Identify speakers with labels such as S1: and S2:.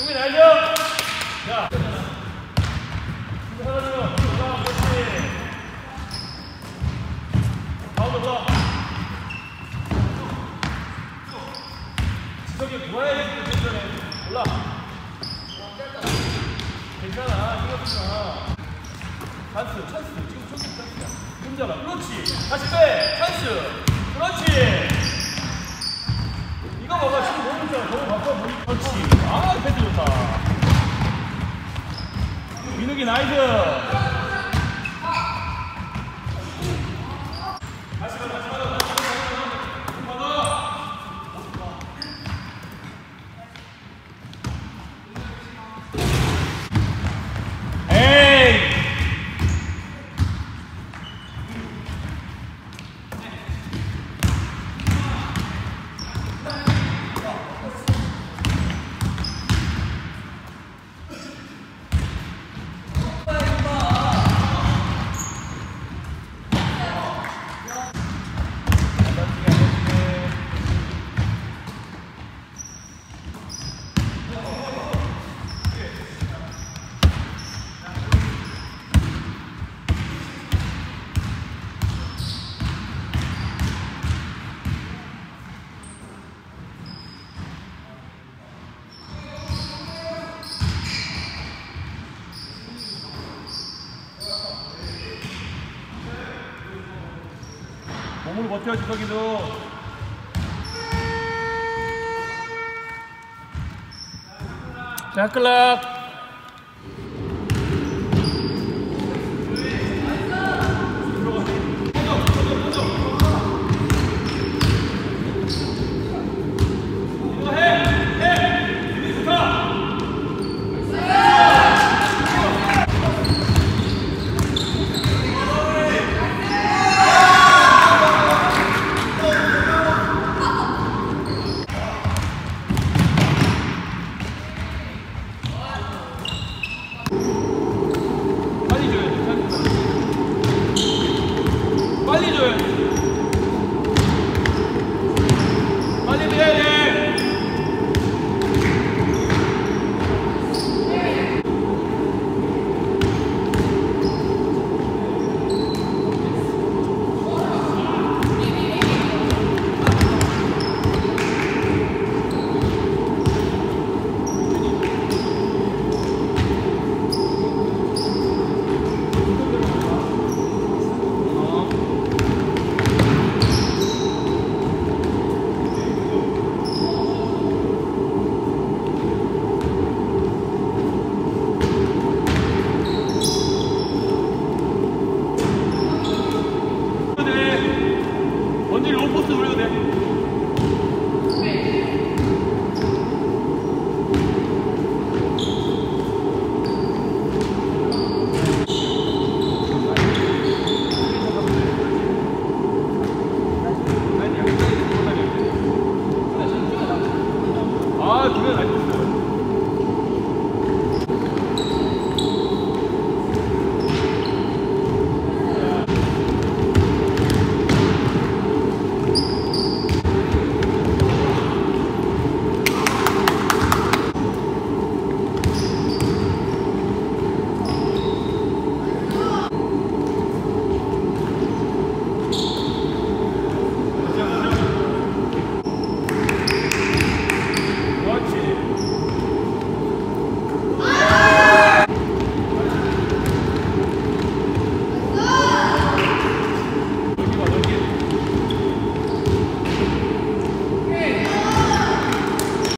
S1: 수비 나이스. 자, 수비 하나 더. 그렇지. 가운데 봐. 지석이 구해야지. 괜찮아. 올라. 괜찮아. 이거 괜찮아. 찬스. 지금 천국 찬스야. 혼자라. 그렇지. 다시 빼. 찬스. 그렇지. 이거 봐봐. 지금 너무 좋아. 너무 바빠 보이. 그렇지. 아, 패스 좋다. 민욱이 나이스. 다시 가자. 몸으로 버텨 지석이도. 자, 클락. 빨리 줘야 돼. 빨리 돼야 돼. 원진이 로포스 올려도 돼.